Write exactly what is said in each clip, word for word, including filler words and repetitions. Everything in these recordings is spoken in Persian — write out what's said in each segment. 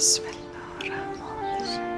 بسم الله الرحمن الرحیم.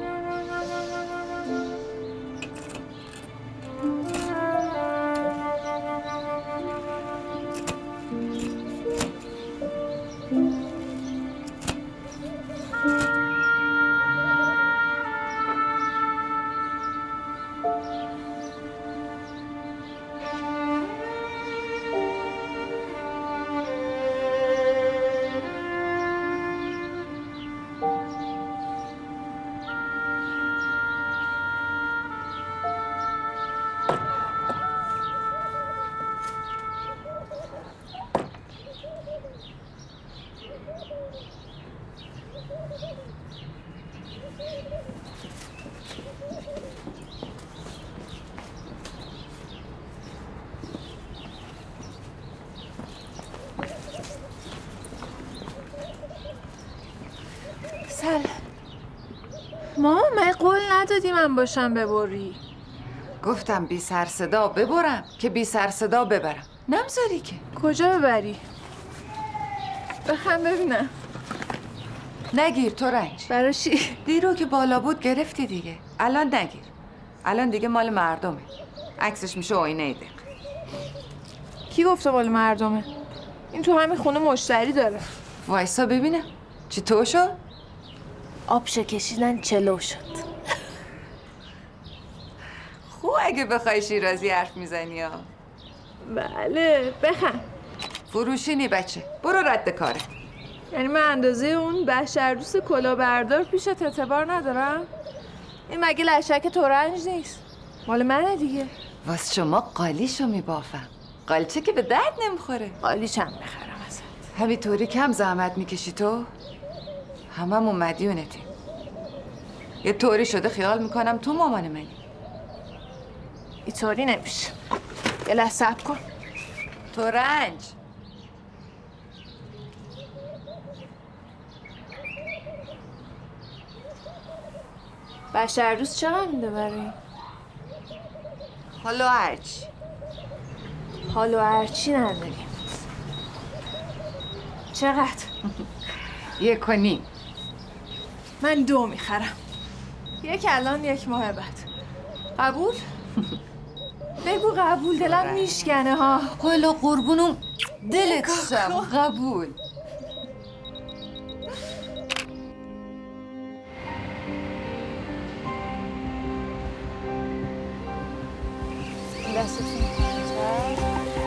ماما من قول ندادی من باشم ببری. گفتم بی سر صدا ببرم که بی سر صدا ببرم. نمذاری که. کجا ببری؟ بخم ببینم. نگیر تو رنج. برای چی؟ دیرو که بالا بود گرفتی دیگه. الان نگیر. الان دیگه مال مردمه. عکسش میشه آینه دق. کی گفته مال مردمه؟ این تو همین خونه مشتری داره. وایسا ببینم. چی تو شد؟ آبشه کشیدن چلو شد. خوب اگه بخوای شیرازی حرف میزنی ها. بله بخم. فروشینی بچه. برو رد کاره. یعنی من اندازه اون بشردوست کلاهبردار پیشت اعتبار ندارم؟ این مگه لشک ترنج نیست؟ مال منه دیگه. واسه شما قالیشو میبافم. قالچه که به درد نمیخوره. قالیچم بخرم ازت. همینطوری کم زحمت میکشی تو؟ هممون مدیونتیم. یه طوری شده خیال میکنم تو مامان منی. اینطوری نمیشه. یه لحظه صبر کن. ترنج. بشردوست چقدر میده برای؟ حالا هرچی. حالا هرچی نداریم. چقدر؟ یک و نیم. من دو میخرم. یک الان یک ماه بعد. قبول؟ بگو قبول. دلم میشکنه ها. قول و قربونم دلت شم. قبول. دستتون کنتر.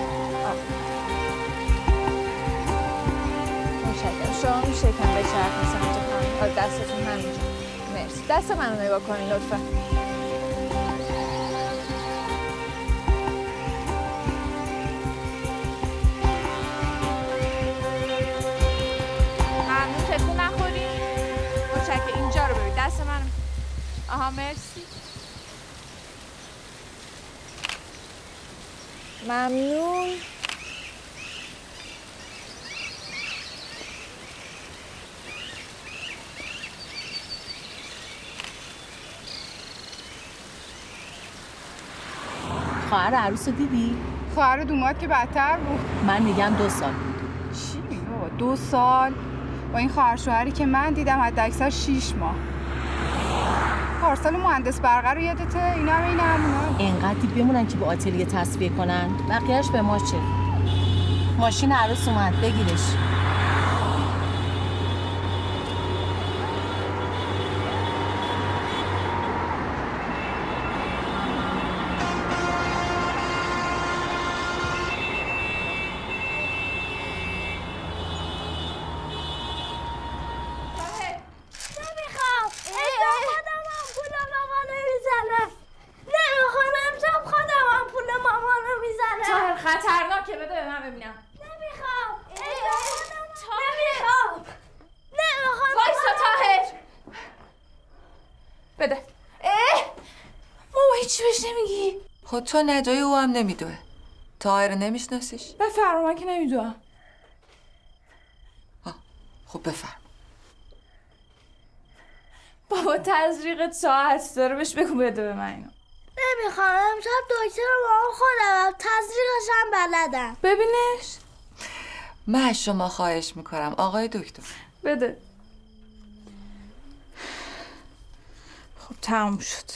مشکرم. شما میشه کم به چرخ سمت پایین. دستتون همینجا. مرسی. دست منو نگاه کنین لطفا. ممنون. تکون نخورین. متشکرم. اینجا رو ببین. دست منو. آها مرسی. ممنون. خواهر عروس رو دیدی؟ خواهر دومات که بدتر بود. من میگم دو سال بود. چی میگی بابا؟ دو سال؟ با این خواهر شوهری که من دیدم حد اکثر شیش ماه. پارسال مهندس برقه رو یادته؟ اینا هم این همونا. اینقدری بمونن که به آتلیه تصفیه کنن. بقیهش به ما چه؟ ماشین عروس اومد بگیرش. خطرناکه. بده به من ببینم. نمیخوام. نمیخوام. نمیخوام. وایسا طاهر. بده. اه ماما هیچی بهش نمیگی؟ خود تو ندایی او هم نمیدوه. طاهر نمیشناسیش؟ بفرما. من که نمیدونم. خب بفرما. بابا تزریقت ساعت داره. بهش بگو بده به من اینو. نمیخوام. امشب دکتر مامان خودم. تزریقش هم بلدم. ببینش. من از شما خواهش میکنم آقای دکتر. بده. خب تموم شد.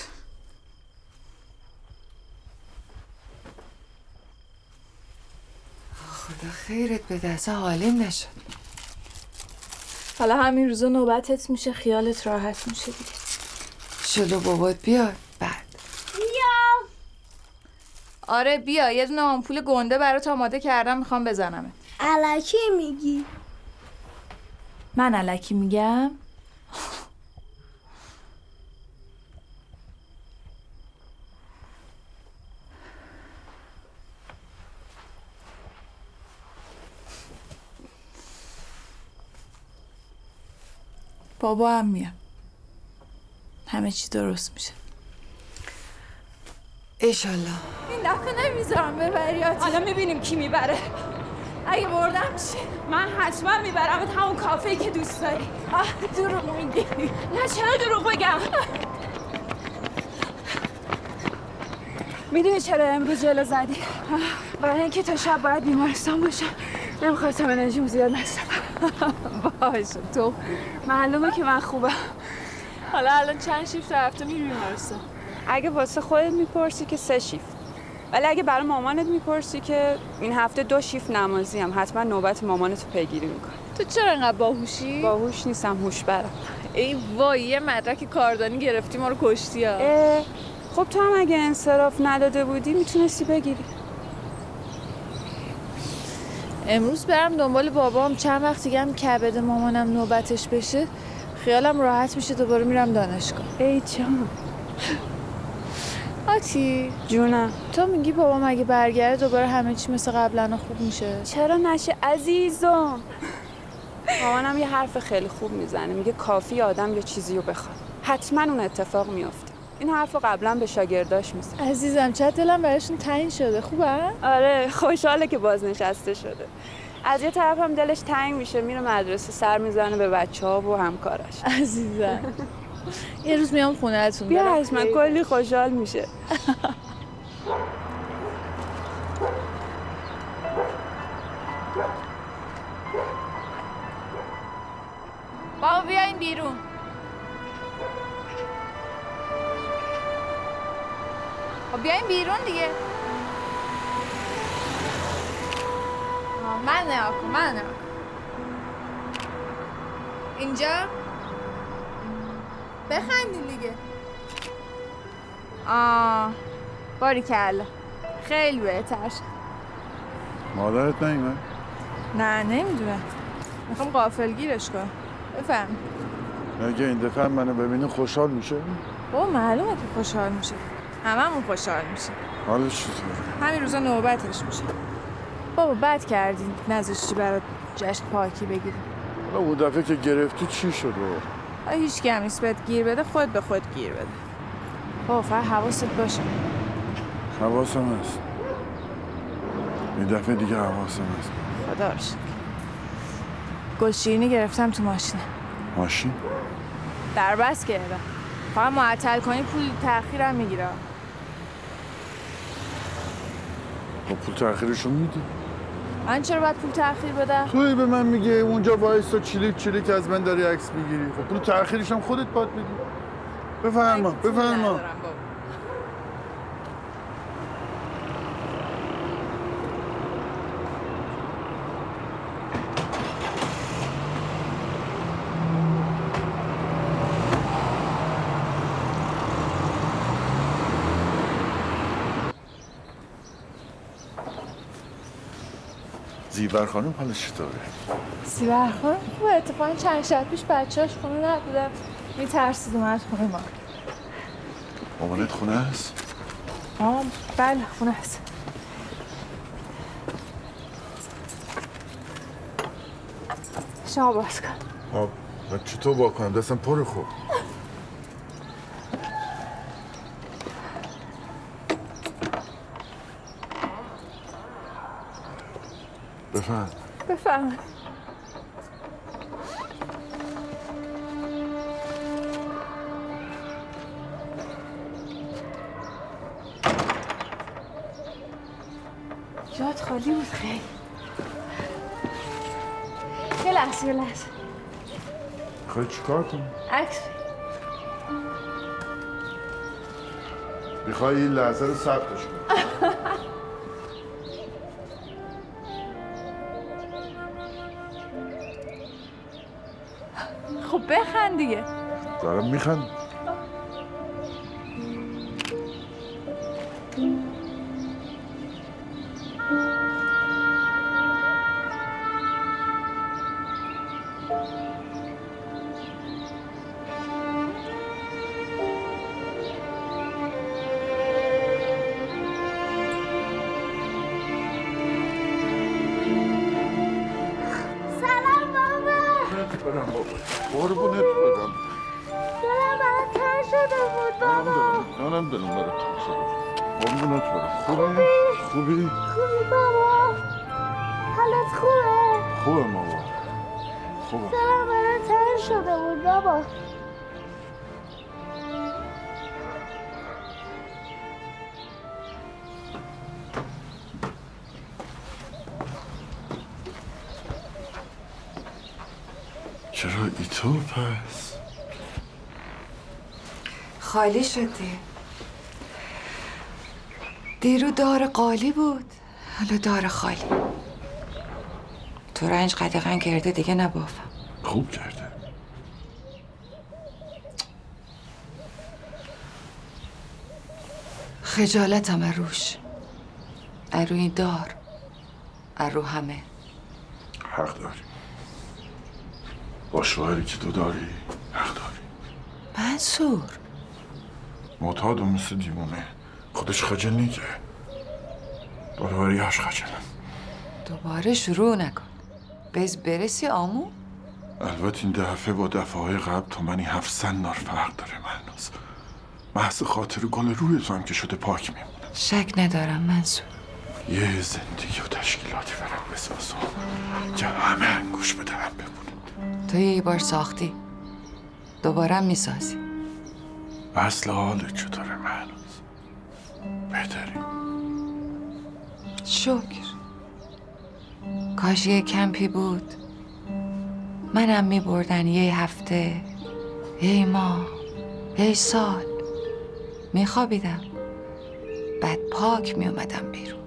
خدا خیرت بده، اصلا حالیم نشد. حالا همین روزا نوبتت میشه، خیالت راحت میشه دیگه. شلو بابات بیاد بعد. بیا. آره بیا، یه دونه آمپول گنده برات آماده کردم، میخوام بزنمه. الکی میگی؟ من الکی میگم؟ بابا هم میام، همه چی درست میشه ایشالله. این دفعه نمیذارم ببریات. حالا میبینیم کی میبره. اگه بردم چی؟ من حتما میبرم به همون کافه‌ای که دوست داری. آه دروغ میگی. نه چرا دروغ بگم؟ میدونی چرا امروز جلو زدی؟ برای اینکه تا شب باید بیمارستان باشم. نمیخواستم انرژیم زیاد نستم. باشه تو معلومه که من خوبم. حالا الان چند شیفت رفته میری بیمارستان؟ اگه واسه خودت میپرسی که سه شیفت، ولی اگه برای مامانت میپرسی که این هفته دو شیفت نمازی هم، حتما نوبت مامانتو پیگیری میکنه. تو چرا انقدر باهوشی؟ باهوش نیستم، هوش برم. ای وای، یه مدرک کاردانی گرفتی ما رو کشتی ها. خب تو هم اگه انصراف نداده بودی میتونستی بگیری. امروز برم دنبال بابام، چند وقت دیگه هم کبد مامانم نوبتش بشه خیالم راحت میشه، دوباره میرم دانشگاه. ای جان. آتی جونم. تو میگی بابام اگه برگرده دوباره همه چی مثل قبلا خوب میشه؟ چرا نشه عزیزم؟ مامانم یه حرف خیلی خوب میزنه، میگه کافی آدم یه چیزی رو بخواد حتما اون اتفاق میفته. این حرف رو قبلا به شاگرداش میزنه. عزیزم چت دلم براشون تنگ شده. خوبه؟ آره خوشحاله که بازنشسته شده. از یه طرف هم دلش تنگ میشه، میره مدرسه سر میزنه به بچه‌ها و همکاراش. عزیزم یه روز میام خونه‌تون. بیا حتما، کلی خوشحال میشه. بابا بیاین بیرون. خب بیاین بیرون دیگه. آه من نگاه کن، من نگاه کن. اینجا بخندین دیگه. آه باریکلا، خیلی بهتر شد. مادرت نیومد؟ نه نمیدونم، میخوام غافلگیرش کنم. بفهم. اگه این دفعه منو ببینه خوشحال میشه؟ بابا معلومه که خوشحال میشه، هممون خوشحال میشه. حالش چطوره؟ همین روزا نوبتش میشه. بابا بد کردین نذاشتی برات جشن پاکی بگیری. حالا اون دفعه که گرفتی چی شد؟ هیچ کی هم نیست بهت گیر بده، خود به خود گیر بده. بابا فقط حواست باشه. حواسم هست. این دفعه دیگه حواسم هست. خدا رو شکر. گلشیرینی گرفتم تو ماشینه. ماشین؟ در بس کردم. فقط معطل کنی پول تأخیرم میگیره. خب پول تأخیرشو میدی؟ من چرا باید پول تأخیر بدم؟ توی به من میگه اونجا وایسا چلیک چلیک از من داری عکس میگیری. خب پول تأخیرش هم خودت باید بدی. بفرما بفرما. زیور خانم حالش چطوره؟ زیور خانم خوبه. اتفاقا چند شب پیش بچه‌اش خونه نبودن، میترسید اومد خونه ما. مامانت خونه هست؟ آه بله خونه هست. شما باز کن. آب من چطور با کنم؟ دستم پره خوب. بفهم. بفهم. جات خالی بود خیلی. یه لحظه یه لحظه. خواهی چی کار کنی؟ عکس. میخوای این لحظه رو ثبتش کن. خب بخند دیگه. دارم میخند. قربونت برم. دلم برات تنگ شده بود بابا. منم دلم برات تنگ شده بود. قربونت برم. خوبی؟ خوبی؟ خوبی بابا؟ حالت خوبه؟ خوبه بابا. خوبه. دلم برات تنگ شده بود بابا. چرا ای تو پس؟ خالی شدی. دیرو دار قالی بود، حالا دار خالی. تو رنج قدغن کرده دیگه نبافم. خوب کرده. خجالتم اروش، ارو این دار، ارو همه. حق داری. با شوهری که تو داری حق داری. منصور معتاد و مثل دیوونه خودش خجل نیگه. دوباره یاش خجلم. دوباره شروع نکن، بز برسی آمو. البته این دفعه با دفعه های قبل تو منی هفت سندار فرق داره مهناز. محض خاطر گل روی تو هم که شده پاک میمونه. شک ندارم منصور. یه زندگی و تشکیلاتی برم بسازم که همه انگوش به دهن بمونه. تو یه بار ساختی، دوباره هم میسازی. اصل حالت چطوره مهناز؟ بهتری؟ شکر. کاش یه کمپی بود منم میبردن یه هفته، یه ماه، یه سال میخوابیدم، بعد پاک میومدم بیرون.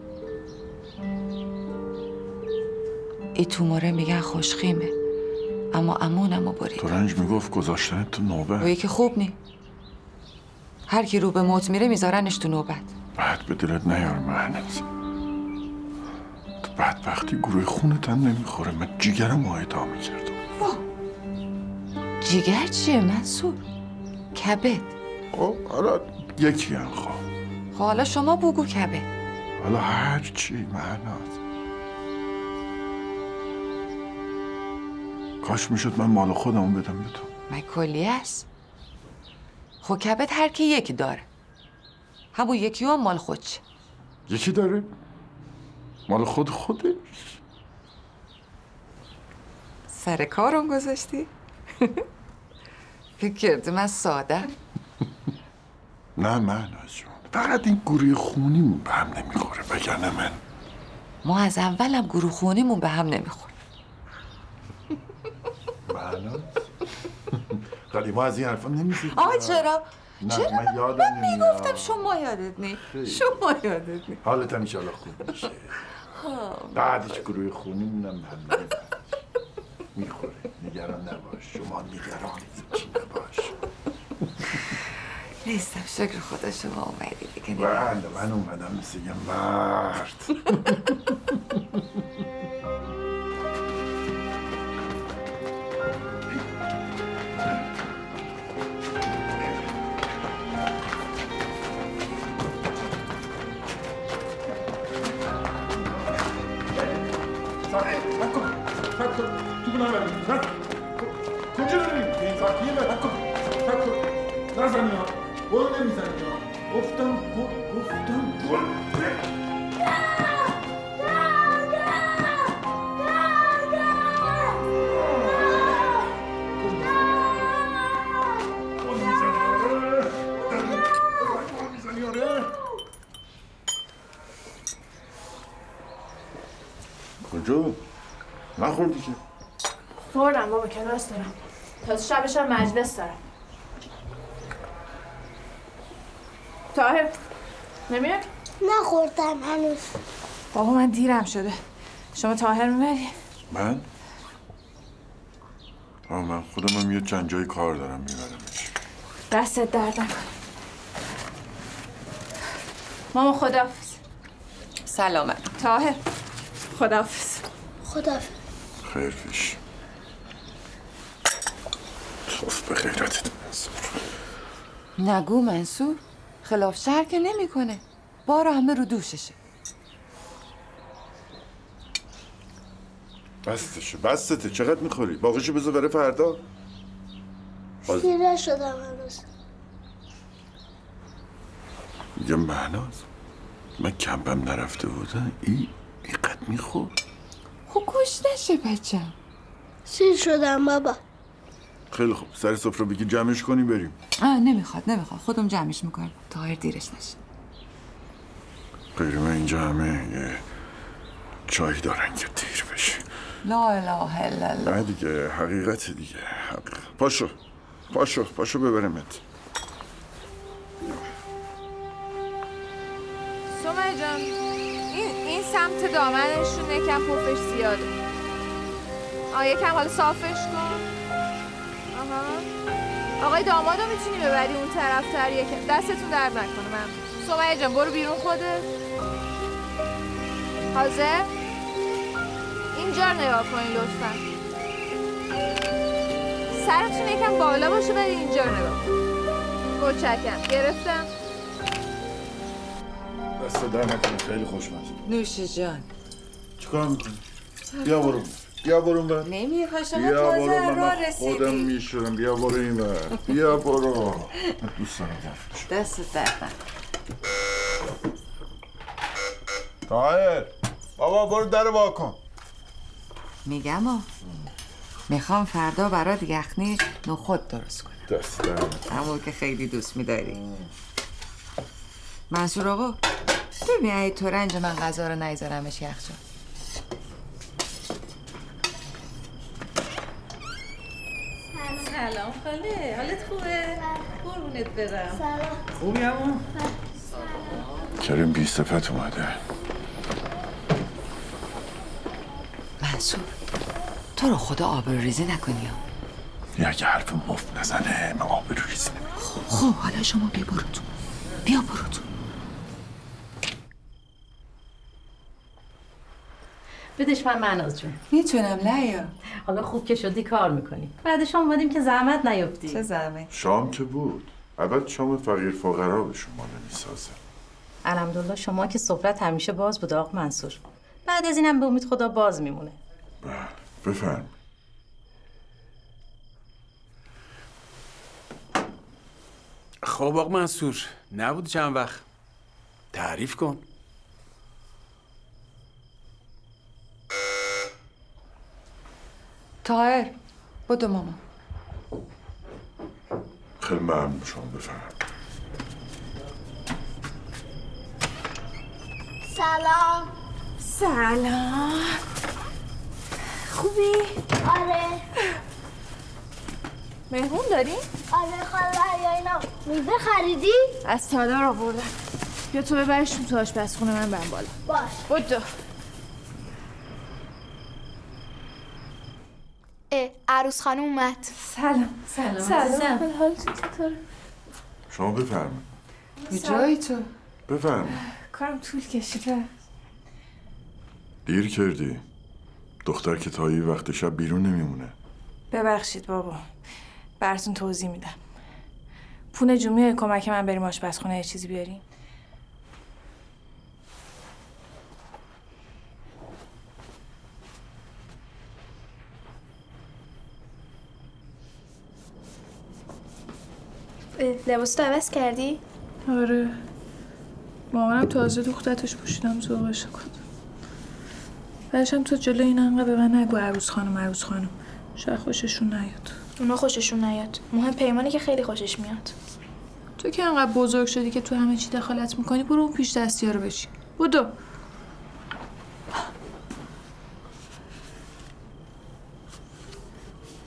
ای توموره میگن خوشخیمه، اما امونمو برید. تو رنج میگفت گذاشتن تو نوبت. وی که خوب نی. هر کی رو به موت میره میذارنش تو نوبت. بعد به دلت نیار مهناز. تو بدبختی گروه خونت هم نمیخوره. من جیگرم آیدا میکردم. جیگر چیه منصور؟ کبد. خب حالا یکی هم خواه. حالا شما بگو کبد. حالا هر چی مهناز. کاش میشد من مال خودمو بدم به تو. من کلیه است. خب کبد هر کی یکی داره. همون یکی هم مال خودشه. یکی داره؟ مال خود خودش؟ سر کارم گذاشتی؟ فکر کردی من ساده. نه مهناز جون، فقط این گروه خونیمون به هم نمیخوره، وگرنه من ما از اولم گروه خونیمون به هم نمیخوره. مهناز خالی ما از این حرفا نمیزید. آه چرا؟ نه چرا؟ من یادم من میگفتم شما یادت نی. شما یادت نی. حالت هم ایشالا خوب میشه. بعدش گروه خونیمونم به هم نمیخوره. میخوره. نگران نباش. شما نگران هیچی نباش. نیستم. شکر خدا شما اومدی دیگه. بله من اومدم مثل یه مرد. کجا داریم؟ به این ساعتیه به حکم حکم نزنی ها گل نمیزنی ها گفتم گل گفتم گل کجا؟ نخوردی که؟ خوردم بابا، کلاس دارم. تازه شبش هم مجلس دارم. طاهر نمیاد؟ نخوردم هنوز. بابا من دیرم شده. شما طاهر میبری؟ من؟ آه من خودم هم یه چند جای کار دارم میبرمش. دستت درد نکنه. ماما خداحافظ. سلامت. طاهر خداحافظ. خداحافظ. خیر پیش. توف به غیرتت منصور. نگو منصور خلاف شهر که نمیکنه. بار همه رو دوششه. بستشه بستته چقدر میخوری؟ باقیشو بذار برای فردا. سیره شدم هنوز. میگم مهناز من کمپم نرفته بودم این اینقدر میخور. خب گوش نشه بچم. سیر شدم بابا. خیلی خوب سر سفره بگی جمعش کنی بریم. آه نمیخواد نمیخواد خودم جمعش میکنم. طاهر دیرش نشه. غیر من اینجا همه یه چای دارن که دیر بشه. لا اله الا الله. نه دیگه حقیقت دیگه حقیقت. پاشو پاشو پاشو ببرمت. سمیه جان این این سمت دامنشون یکم پفش زیاده. آه یکم حالا صافش کن. آها. آقای دامادو میتونی ببری اون طرف تر یکم. دستتون درد نکنه من. سمیه جان برو بیرون خودت. حاضر؟ اینجا نگاه کنین لطفا. سرتون یکم بالا باشه ولی اینجا نگاه کنین. متشکرم. گرفتم. دست در نکنه خیلی خوشمزه. نوش جان. چیکار میکنی؟ بیا برو بیا برو بر. نمیخواد شما بیا تازه برو راه من خودم رسیدی. میشورم. بیا برو این بر. بیا برو. دوست دارم دفعش. دست درد. طاهر بابا برو در وا کن. میگم آه میخوام فردا برات یخنی نخود درست کنم. دست در نکنه. همون که خیلی دوست میداری. منصور آقا ببین ای تورنج من غذا رو نیذارمش یخچال. سلام خاله حالت خوبه؟ قربونت برم. سلام. خوبی همون؟ کریم بی صفت اومده. منصور تو رو خدا آبروریزی نکنی. یا اگه حرف مفت نزنه من آبروریزی نمیکنم. خب حالا شما بیا برو تو. بیا برو تو. بدش من مهناز جون. میتونم لیا. حالا خوب که شدی کار میکنی. بعدش اومدیم که زحمت نیفتی. چه زحمت. شام که بود. اول شام فقیر فقرا به شما نمیسازه. الحمدلله شما که سفرت همیشه باز بود آقا منصور. بعد از اینم به امید خدا باز میمونه. بله بفرم. خب آقا منصور نبود چند وقت تعریف کن. طاهر بدو ماما. خیلی ممنون شما بفرم. سلام. سلام. خوبی؟ آره. مهمون داری؟ آره خاله یا اینا میوه خریدی؟ از تادار آوردم. بیا تو ببرشون تو آشپزخونه من برم بالا. باش. بدو. اه عروس خانم اومد. سلام. سلام. سلام. حالتون چطوره؟ شما بفرمایید. به جایی تو. بفرمایید. کارم طول کشیده. دیر کردی. دختر که تا یه وقت شب بیرون نمیمونه. ببخشید بابا. براتون توضیح میدم. پونه جون میای کمک من بریم آشپزخونه یه چیزی بیاریم؟ لباس تو عوض کردی؟ آره. مامانم تازه دخترش پوشیدم ذوقش کن. بعدش هم تو جلو این انقدر به من نگو عروس خانم عروس خانم. شاید خوششون نیاد. اونا خوششون نیاد. مهم پیمانی که خیلی خوشش میاد. تو که انقدر بزرگ شدی که تو همه چی دخالت میکنی برو اون پیش دستی ها رو بچین. بدو.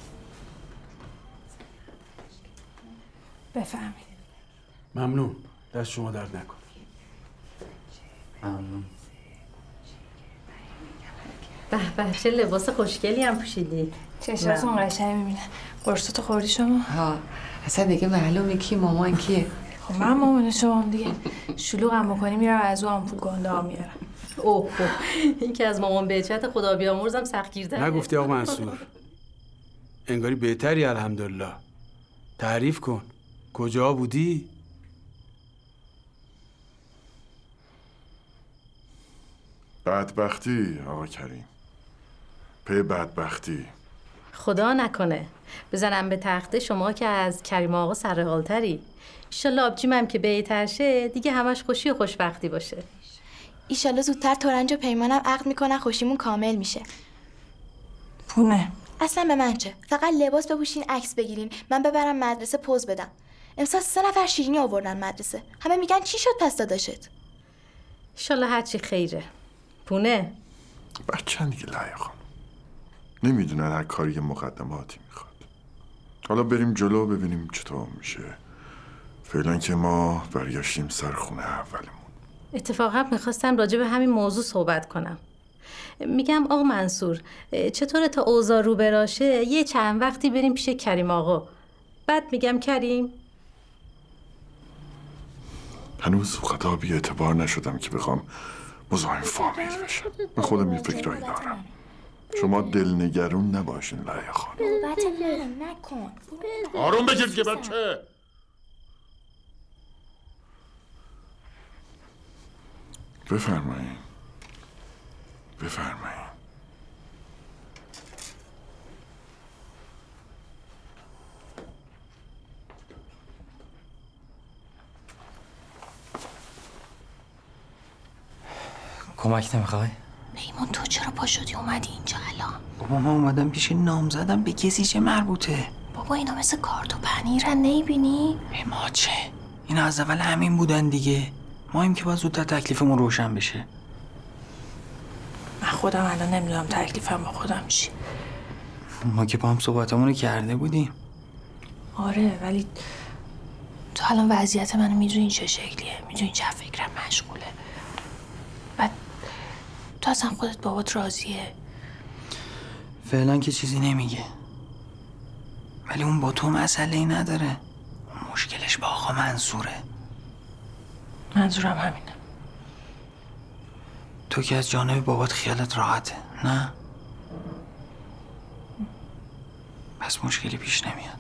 بفهمید. ممنون دست شما درد نکن. ممنون. به به چه لباس خوشگلی هم پوشیدی. چشمتون قشنگ میبینه. قرصتو خوردی شما؟ ها اصلا دیگه معلومه کی مامان کیه. خب من مامان شما هم دیگه. شلوغم بکنی میرم از اون آمپول گنده ها میارم. اوه این که از مامان بهچت خدا بیامرزم سختگیرتره. نگفتی آقا منصور؟ انگاری بهتری الحمدلله. تعریف کن. کجا بودی؟ بدبختی آقا کریم، پی بدبختی. خدا نکنه بزنم به تخته شما که از کریم آقا سرحالتری. ایشالله آبجیمم که بهتر شه دیگه همش خوشی و خوشبختی باشه. ایشالله زودتر تورنج و پیمانم عقد میکنن خوشیمون کامل میشه. پونه اصلا به من چه؟ فقط لباس بپوشین عکس بگیرین من ببرم مدرسه پوز بدم. امسال سه نفر شیرینی آوردن مدرسه. همه میگن چی شد پس داداشت؟ ایشالله هرچی خیره. پونه بچه‌ن دیگه لعیه خانم، نمیدونن هر کاری یه مقدماتی میخواد. حالا بریم جلو ببینیم چطور میشه. فعلا که ما برگشتیم سر خونه اولمون. اتفاقا میخواستم راجع به همین موضوع صحبت کنم. میگم آقا منصور چطوره تا اوضاع رو براشه یه چند وقتی بریم پیش کریم آقا. بعد میگم کریم هنوز خدا بی اعتبار نشدم که بخوام مزاحم فامیل بشم. من خودم یه فکرایی دارم. شما دلنگرون نباشین لعیه خانم. بابت منم نکن. آروم بگیر که بچه. بفرمایین بفرمایین. کمک نمیخوای؟ پیمان تو چرا پا شدی اومدی اینجا الان؟ بابا من اومدم پیش نام زدم به کسی چه مربوطه؟ بابا اینا مثل کارت و پنیرن نمیبینی؟ به ما چه؟ اینا از اول همین بودن دیگه. ما هم که باید زودتر تکلیفمون روشن بشه. من خودم الان نمیدونم تکلیفم با خودم چی. ما که با هم صحبتمون رو کرده بودیم. آره ولی تو الان وضعیت منو میدونی چه شکلیه، میدونی چه فکرم مشغوله. بعد تو اصلا خودت بابات راضیه؟ فعلا که چیزی نمیگه، ولی اون با تو مسئله ای نداره. اون مشکلش با آقا منصوره. منظورم همینه. تو که از جانب بابات خیالت راحته نه؟ پس مشکلی پیش نمیاد.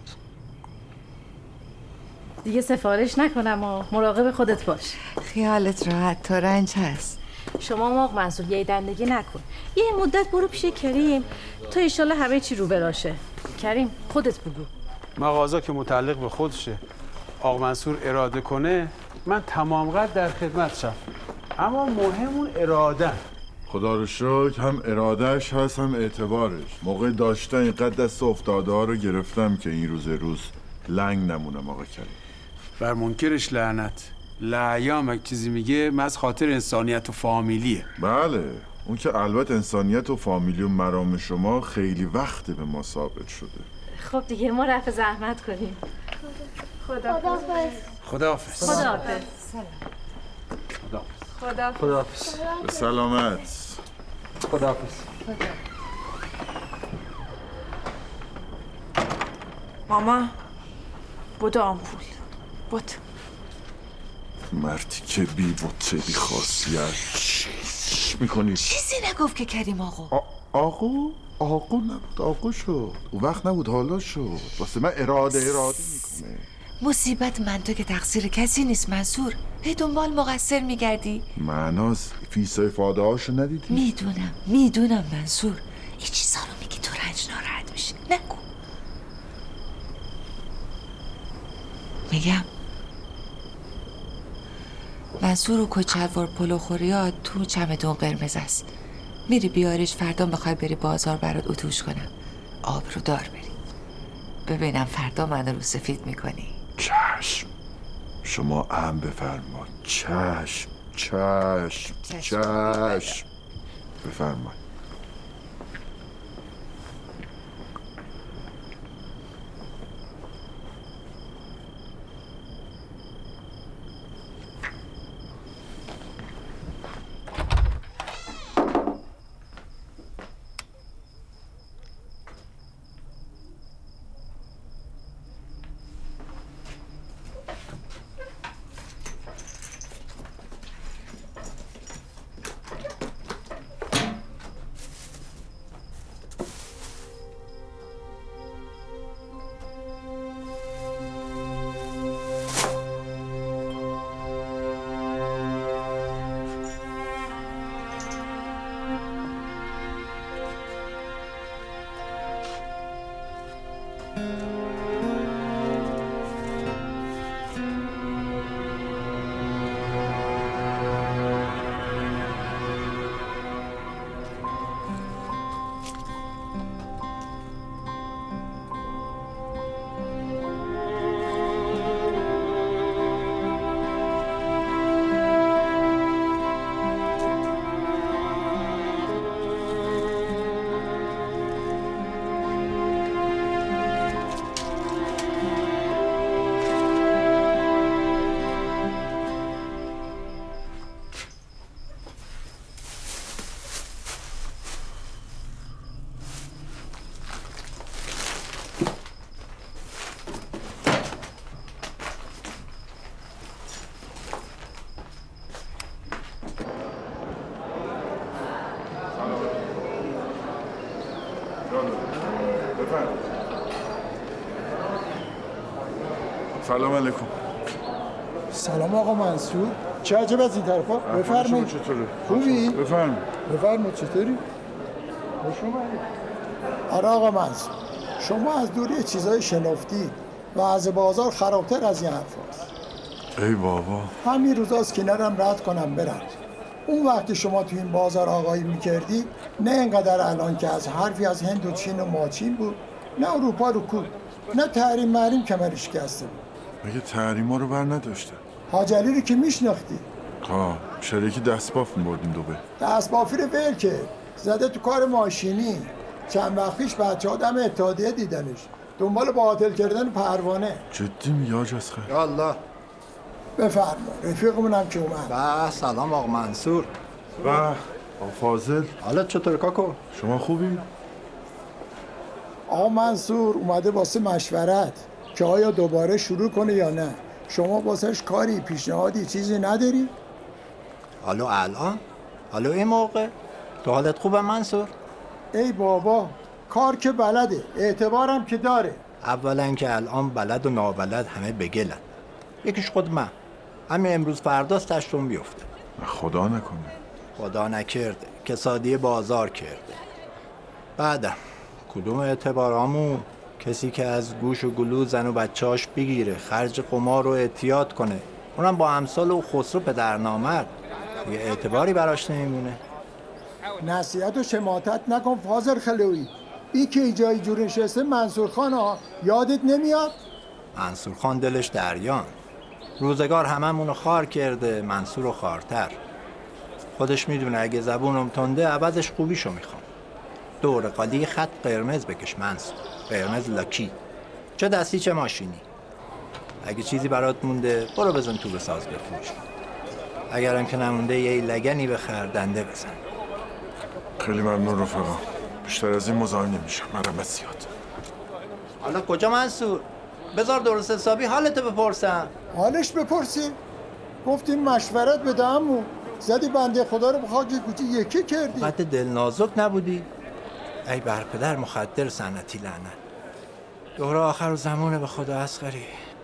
دیگه سفارش نکنم و مراقب خودت باش. خیالت راحت تورنج هست. شما هم آقا منصور یه دندگی نکن. یه مدت برو پیش کریم تا ایشالله همه چی رو براشه. کریم خودت بگو. مغازه که متعلق به خودشه، آقا منصور اراده کنه من تمام قد در خدمتشم. اما مهم اون اراده. خدا رو شکر هم ارادهش هست هم اعتبارش. موقع داشتن اینقدر دست افتاده ها رو گرفتم که این روز روز لنگ نمونم آقا کریم. بر منکرش لعنت. لعیام اگه چیزی میگه من از خاطر انسانیت و فامیلیه. بله اون که البته انسانیت و فامیلی و مرام شما خیلی وقته به ما ثابت شده. خب دیگه ما رفع زحمت کنیم. خداحافظ. خداحافظ. خداحافظ. خدا خداحافظ. به سلامت. خداحافظ. ماما بودو آمپول بود. مردی که بی بوته بی خاصیت میکنی. چیزی نگفت که کریم آقا. آقا آقا نبود، آقا شد. اون وقت نبود حالا شد. واسه من اراده اراده میکنه. مصیبت من تو که تقصیر کسی نیست منصور. هی دنبال مقصر میگردی. معناست فیس افاده هاشو ندیدی؟ میدونم میدونم منصور. این چیزا رو میگی تو رنج ناراحت میشه. نگو. میگم منصور و کچلوار پلوخوریات تو چمدون قرمز است. میری بیارش فردا بخوای بری بازار برات اتوش کنم. آب رو دار بری. ببینم فردا من رو سفید میکنی. چشم. شما هم بفرما. چشم چشم چشم بفرما. بفرمایید. سلام علیکم. سلام آقا منصور. چه عجب از این طرفا؟ بفرمایید. چطوره؟ خوبی؟ بفرمایید. بفرمایید. چطوری؟ خوش اومدید. آره آقا منصور، شما از دور یه چیزای شنفتید و از بازار خرابتر از این حرف هست. ای بابا، همین روزاست کنارم رد کنم برم. اون وقتی شما تو این بازار آقایی میکردی نه اینقدر الان که از حرفی از هند و چین و ماچین بود، نه اروپا رو کود، نه تحریم محریم کمرش شکسته بود. مگه تحریما رو بر نداشته؟ حاج علی رو که میشناختی؟ ها، شریکی دستباف می‌بردیم دوبه. دستبافی رو ول کرد، زده تو کار ماشینی. چند وقت پیش بچه‌ها دم اتحادیه دیدنش دنبال باطل کردن پروانه. جدی میگی حاج اصغر؟ یا الله. بفرما، رفیقمون هم که اومد. به سلام آقا منصور. به آقا فاضل. حالت چطور کاکو؟ شما خوبی؟ آقا منصور اومده واسه مشورت که آیا دوباره شروع کنه یا نه. شما واسهش کاری، پیشنهادی، چیزی نداری؟ حالا الان؟ حالا این موقع؟ تو حالت خوبه منصور؟ ای بابا، کار که بلده، اعتبارم که داره. اولا که الان بلد و نابلد همه بگلن. یکیش خود من. همین امروز فرداست تشتون بیفته. خدا نکنه. خدا نکرده. کسادی بازار کرده. بعدم کدوم اعتبارامون؟ کسی که از گوش و گلو زن و بچه‌اش بگیره، خرج قمار رو احتیاط کنه، اونم با امثال و خسرو پدر نامرد، یه اعتباری براش نمیمونه. نصیحت و شماتت نکن فاضل خلوی. ای که جای جور نشسته منصور خان ها، یادت نمیاد؟ منصور خان دلش دریان. روزگار هممونو خار کرده، منصور رو خارتر. خودش میدونه اگه زبونم تنده عوضش خوبیشو میخوام. دور قالی خط قرمز بکش منصور. قرمز لاکی. چه دستی چه ماشینی. اگه چیزی برات مونده برو بزن تو بساز بفروش. اگرم که نمونده یه لگنی بخر دنده بزن. خیلی ممنون رفقا. بیشتر از این مزاحم نمیشم. مرمت زیاد. حالا کجا منصور؟ بذار درست حسابی حالتو بپرسم. حالش بپرسی؟ گفتیم مشورت بدهمون. زدی بنده خدا رو بخواد یه کوچی یکی کردی. قد دل نازک نبودی؟ ای بر پدر مخدر سنتی لعنت. دوره آخر زمونه به خدا اصغری.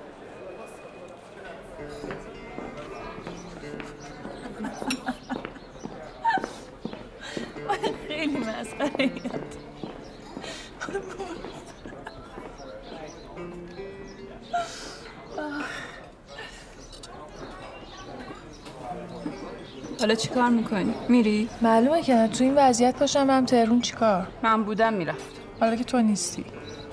خیلی مسخره. حالا چی کار میکنی؟ میری؟ معلومه که نه. تو این وضعیت پاشم برم تهرون چیکار؟ من بودم میرفت. حالا که تو نیستی.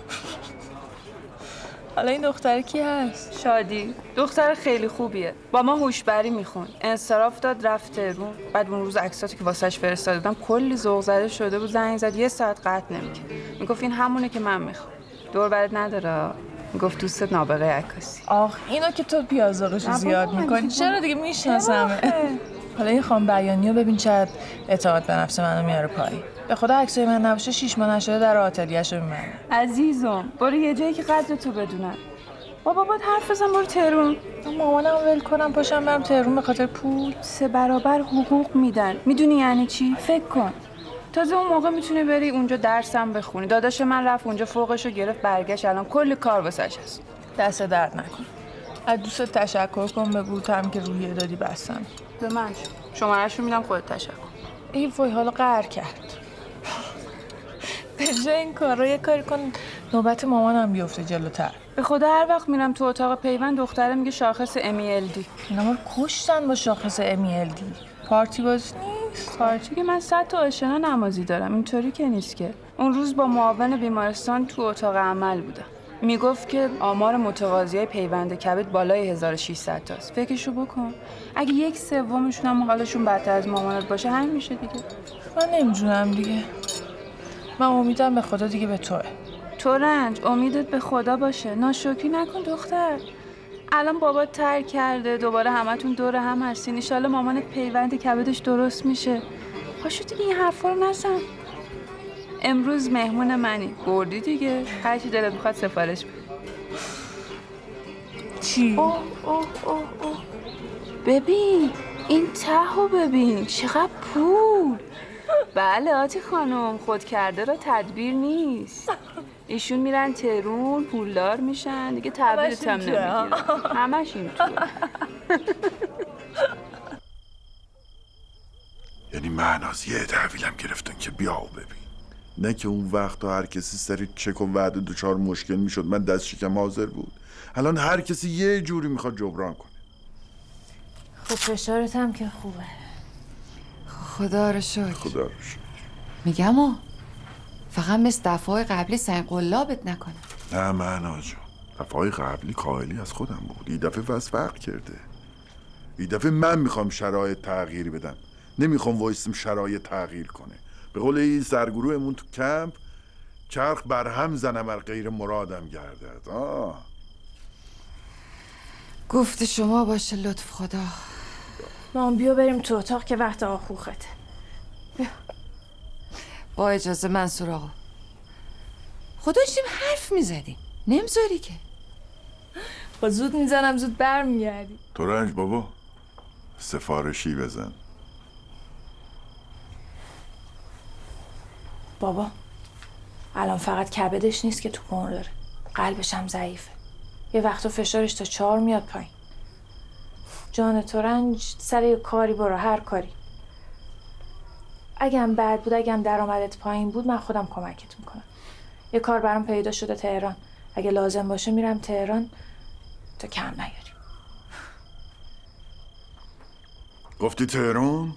حالا این دختر کی هست؟ شادی. دختر خیلی خوبیه. با ما هوشبری میخون. انصراف داد رفت تهرون. بعد اون روز عکساتی که واسش فرستاده بودم کلی ذوق زده شده بود. زنگ زد یه ساعت قطع نمیکنه. میگفت این همونه که من میخوام. دور برات نداره. میگفت دوستت نابغه عکاسی. آخ اینو که تو پیازداغشو زیاد میکنی. چرا دیگه میشناسمه. حالا این خان بیانیو ببین چقدر اعتماد به نفس منو میاره پایین. به خدا عکسای من نباشه شیش ماه نشده در آتلیه‌شو میبرم. عزیزم برو یه جایی که قدر تو بدونن. بابا باید حرف بزن برو تهرون. مامانم ول کنم پاشم برم تهرون به خاطر پول. سه برابر حقوق میدن. میدونی یعنی چی؟ فکر کن. تازه اون موقع میتونی بری اونجا درسم بخونی. داداش من رفت اونجا فوقشو گرفت برگشت الان کلی کار واسش هست. دست درد نکن. از دوست تشکر کن به بود هم که روحیه دادی بستم. به من شماره‌شو میدم خودت تشکر. ای وای حالا قهر کرد. به جای این کارا یه کاری کن نوبت مامانم بیفته جلوتر. به خدا هر وقت میرم تو اتاق پیوند دختره میگه شاخص امی ال دی. اینا ما کشتن با شاخص امی ال دی. پارتی باز نیست. پارتی که من صد تا آشنا نمازی دارم. اینطوری که نیست که. اون روز با معاون بیمارستان تو اتاق عمل بودم. میگفت که آمار متقاضیای پیوند کبد بالای هزار و ششصد تاست. فکرشو بکن. اگه یک سومشون هم حالشون بدتر از مامانت باشه همین میشه دیگه. من نمیدونم دیگه. من امیدم به خدا دیگه به توه. تو رنج امیدت به خدا باشه. ناشکری نکن دختر. الان بابات ترک کرده دوباره همتون دور هم هستین. ان شاءالله مامانت پیوند کبدش درست میشه. پاشو دیگه این حرفا رو نزن. امروز مهمون منی. بردی دیگه. هر چی دلت میخواد سفارش بده. چی؟ اوه اوه اوه اوه. ببین این تهو ببین چقدر پول. بله آتی خانم خود کرده را تدبیر نیست. ایشون میرن تهرون پولدار میشن دیگه تحویلت هم نمیگیرن. همش اینطور. یعنی مهناز یه تحویلم گرفتن که بیا و ببین، نه که اون وقت هر کسی سر چک و وعده دوچار مشکل میشد من دست شکم حاضر بود. الان هر کسی یه جوری میخواد جبران کنه. خب فشارت هم که خوبه. خدا رو شکر. خدا رو شکر. میگم و فقط مثل دفعه قبلی سنگ قلابت نکنه. نه مهناز جان، دفعه قبلی کاهلی از خودم بود. این دفعه وضع فرق کرده. این دفعه من میخوام شرایط تغییر بدم، نمیخوام وایسم شرایط تغییر کنه. به قول این سرگروهمون تو کمپ، چرخ برهم زنم ار غیر مرادم گردد. آه. گفت شما باشه لطف خدا. مام بیا بریم تو اتاق که وقت آخوخته. بیا. با اجازه منصور آقا. خدا داشتیم حرف میزدیم، نمیذاری که. با زود میزنم زود برمیگردی. تو رنج بابا سفارشی بزن. بابا الان فقط کبدش نیست که تو کن داره، قلبش هم ضعیفه. یه وقتا فشارش تا چهار میاد پایین. جان تو رنج سر یه کاری برو، هر کاری. اگم بد بود، اگم درآمدت پایین بود، من خودم کمکت میکنم. یه کار برام پیدا شده تهران، اگه لازم باشه میرم تهران تا کم نیاری. گفتی تهران؟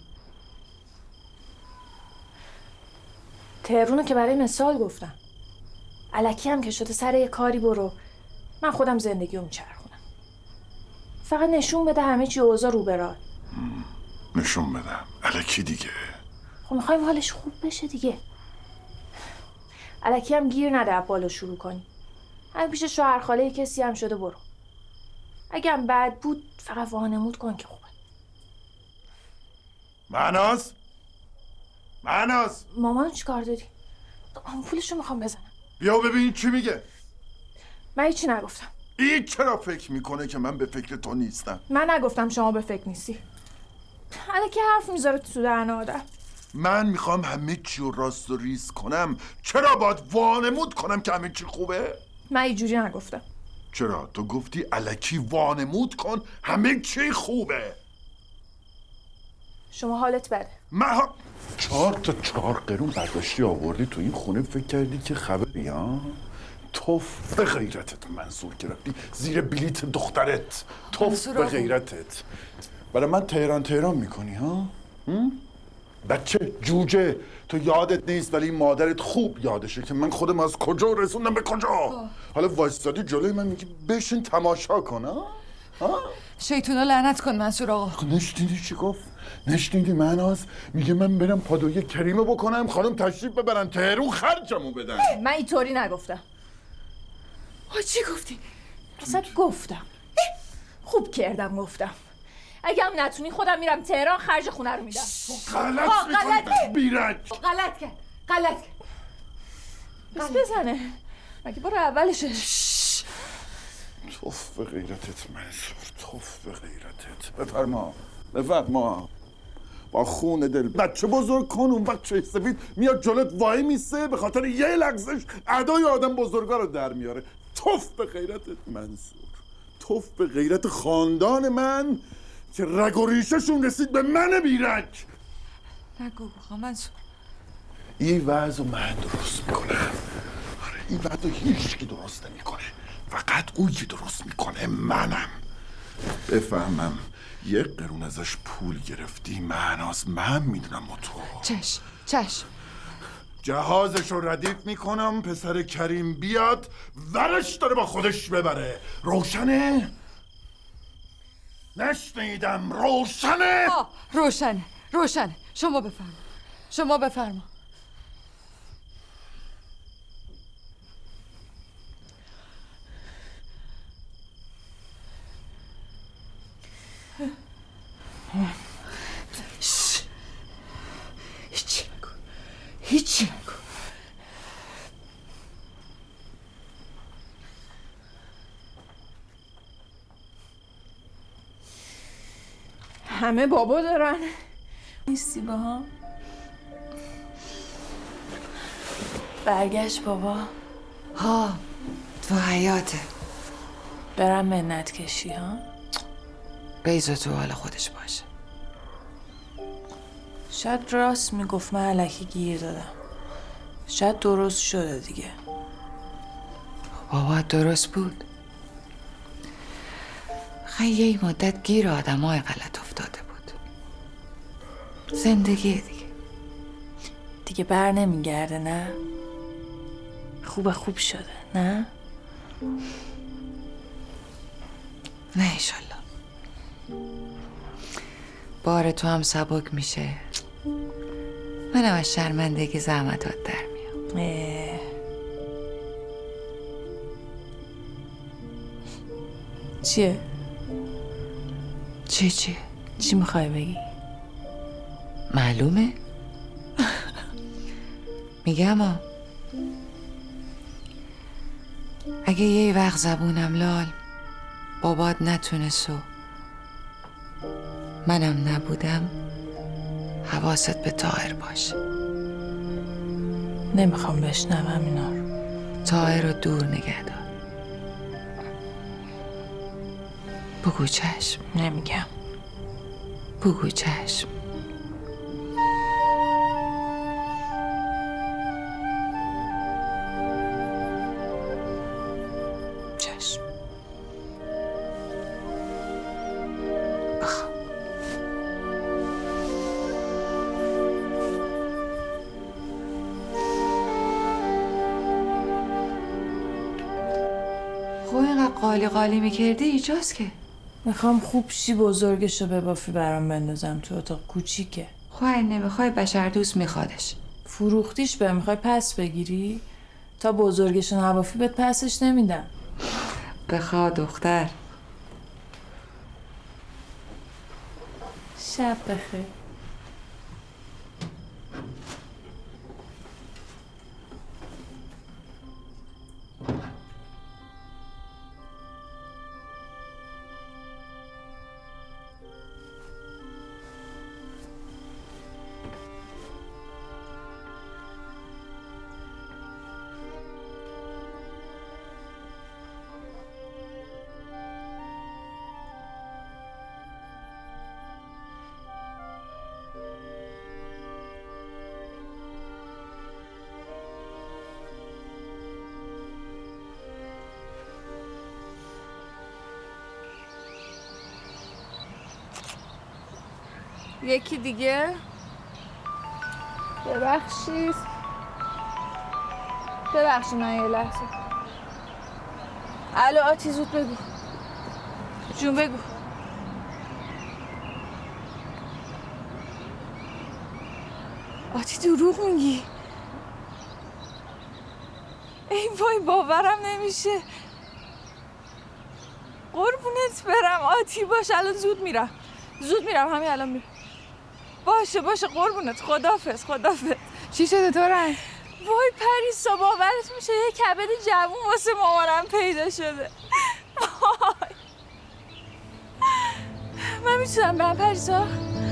تهرونو که برای مثال گفتم. الکی هم که شده سر یه کاری برو، من خودم زندگیو میچرخونم. فقط نشون بده همه چی اوضاع رو به راه. نشون بدم الکی دیگه. خب میخوایم حالش خوب بشه دیگه. الکی هم گیر نده بالا شروع کنی. اگه پیش شوهر خاله کسی هم شده برو. اگه هم بد بود فقط وانمود کن که خوبه. مهناز مهناز مامانو چیکار داری؟ آمپولشو میخوام بزنم. بیا ببین چی میگه. من هیچی نگفتم. این چرا فکر میکنه که من به فکر تو نیستم؟ من نگفتم شما به فکر نیستی. الکی حرف میذاره تو دهن آدم. من میخوام همه چی رو راست و ریز کنم، چرا باید وانمود کنم که همه چی خوبه؟ من اینجوری نگفتم. چرا؟ تو گفتی الکی وانمود کن همه چی خوبه. شما حالت بده. من ها... چهار تا چهار قرون برداشتی آوردی تو این خونه، فکر کردی که خبری ها؟ توف به غیرتت منصور گرفتی زیر بلیت دخترت. توف به غیرتت. برای من تهران تهران میکنی ها؟ هم؟ بچه جوجه تو یادت نیست ولی مادرت خوب یادشه که من خودم از کجا رسوندم به کجا. آه. حالا وایستادی جلوی من میگی بشین تماشا کن ها؟ شیطونا لعنت کن منصور آقا. نشنیدی چی گفت؟ نشنیدی مهناز؟ میگه من برم پادوی کریمه بکنم خانم تشریف ببرن تهرون خرجمو بدن. من اینطوری نگفتم. آ چی گفتی؟ اصلا گفتم. خوب کردم گفتم. اگه هم نتونی خودم میرم تهران خرج خونه رو میدم. غلط میکنی بیرک. غلط کرد غلط کرد. بس بزنه مگه برو اولشه. توف به غیرتت منصور، توف به غیرتت. بفرما بفرما. با خون دل بچه بزرگ کن. اون بچه سفید میاد جلوت وای میسه به خاطر یه لغزش ادای آدم بزرگا رو در میاره. توف به غیرتت منصور، توف به غیرت خاندان من که رگ و ریشه‌شون رسید به من بیرک. نگو بخواه منصور. این وضع من درست میکنم. آره این وضع هیچ کی درست نمیکنه، فقط اون که درست میکنه منم. بفهمم یک قرون ازش پول گرفتی مهناز، من میدونم و تو. چشم چشم. جهازش رو ردیف میکنم پسر کریم بیاد ورش داره با خودش ببره. روشنه؟ نشنیدم. روشنه؟ آه روشنه روشنه. شما بفرما شما بفرما. هیچی نکن هیچی نکن. همه بابا دارن نیستی با هم. برگشت بابا. ها تو حیاته. برم منت کشی ها؟ بیزا تو حال خودش باشه. شاید راست میگفت، من الکی گیر دادم. شاید درست شده دیگه. بابا درست بود. خیلی یه مدت گیر آدم های غلط افتاده بود. زندگی دیگه دیگه بر نمیگرده نه؟ خوب خوب شده نه؟ نه انشالله. بار تو هم سبک میشه. منم از شرمندگی زحمتات در میام. چیه؟ چی چیه؟ چی میخوای بگی؟ معلومه؟ میگم ها اگه یه وقت زبونم لال بابات نتونست و منم نبودم حواست به طاهر باشه. نمیخوام بشنوم اینا رو. طاهر رو دور نگه دار. بگو چشم. نمیگم. بگو چشم. چشم. بخواب. خب اینقدر قالی قالی میکردی ایجاز که میخوام خوب شی بزرگشو ببافی برام بندازم تو اتاق کوچیکه. خواهی نمیخوای بشر دوست میخوادش. فروختیش به میخوای پس بگیری؟ تا بزرگشو نبافی بهت پسش نمیدم. بخوا دختر. شب بخیر. یکی دیگه؟ ببخشید ببخشید من یه لحظه. الو آتی زود بگو. جون بگو. آتی دروغ میگی؟ ای وای باورم نمیشه. قربونت برم آتی. باش الان زود میرم. زود میرم همین الان میرم. باشه باشه قربونت. خدافظ خدافظ. چی شده تو رنگ؟ وای پریسا باورت میشه یه کبد جوون واسه مامانم پیدا شده. من میتونم برم پریسا؟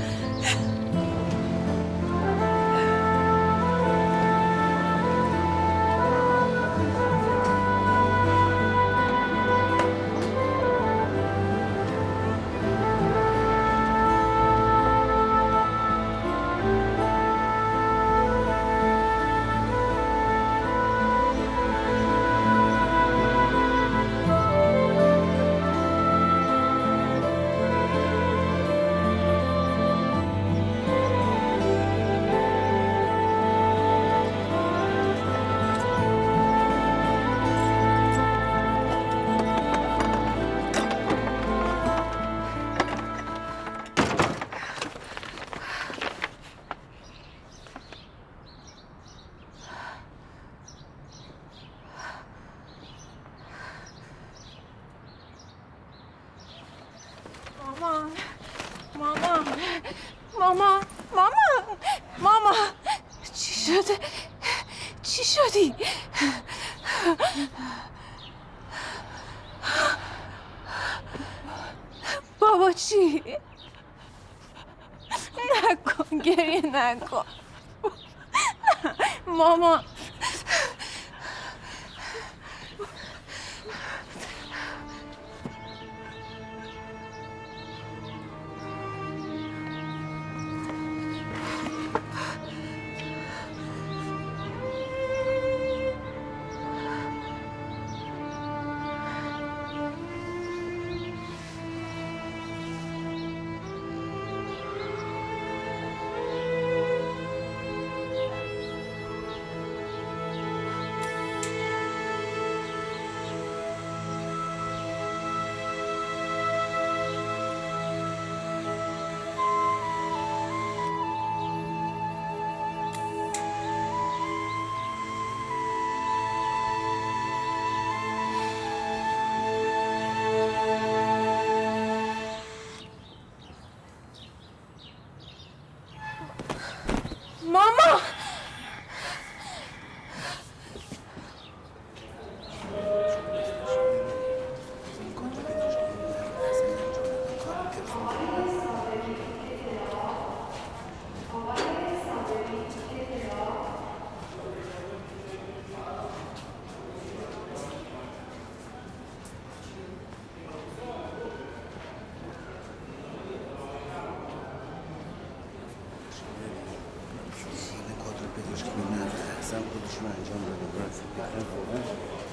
مامان مامان مامان مامان چی شده؟ چی شدی؟ بابا چی؟ نکن گریه نکن. مامان ماما پزشکی نداره اصلا خودشون انجام داده برای